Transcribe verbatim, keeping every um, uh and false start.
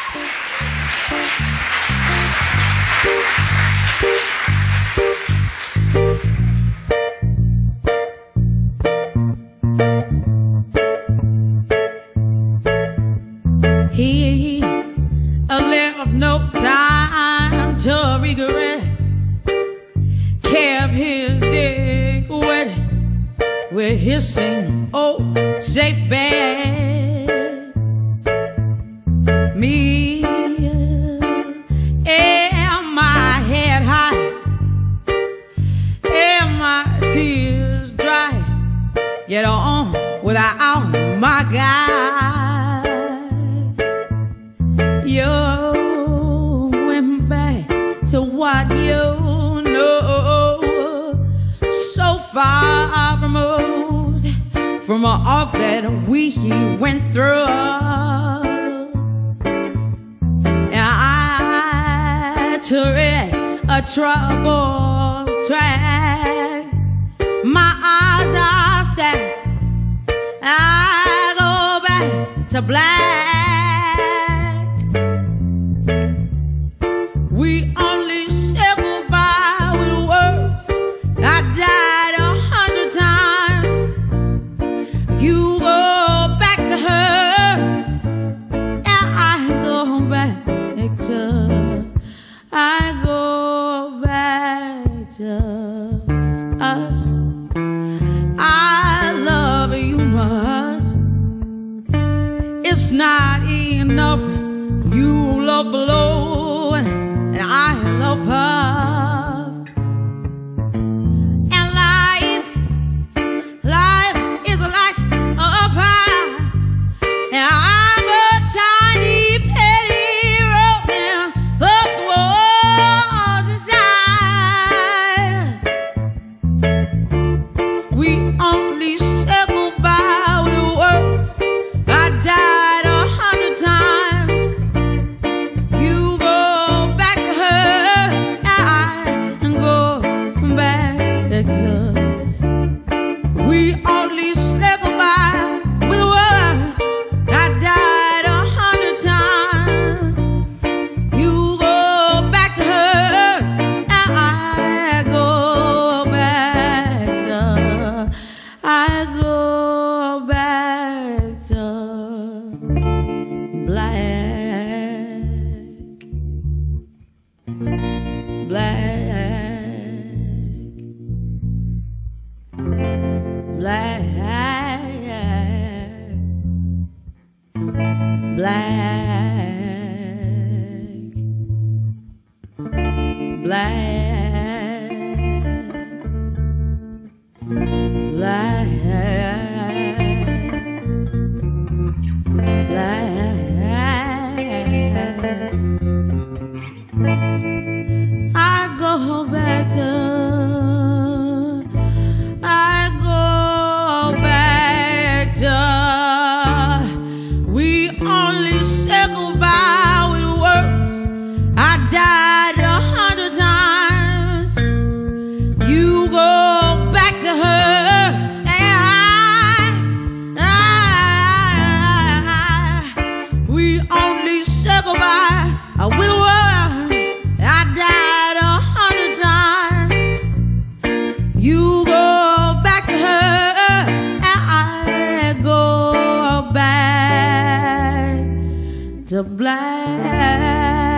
He left no time to regret, kept his dick wet with his same old safe bet. Me and my head high and my tears dry, yet on without my guy. You went back to what you know, so far removed from all that we went through. And I tread a troubled track, my eyes are stacked, I go back to black. We only said goodbye with words. I died a hundred times. You go back to her, and I go back to, I go back to us. I love you much. It's not enough. You love below, and I love pop. And life, life is like a pie, and I'm a tiny petty rolling up the walls inside. We only said goodbye with words. I died a hundred times. You go back to her, and I go back to. We only said goodbye with words. I died a hundred times. You go back to her, and I go back to. I go back to black, black, black, black, black, black, black. I go back to, I go back to. We only said goodbye with words. I died a hundred times. You go back to her, and I, I, we only said goodbye with words. I died a hundred times. You go back to her, and I go back to black.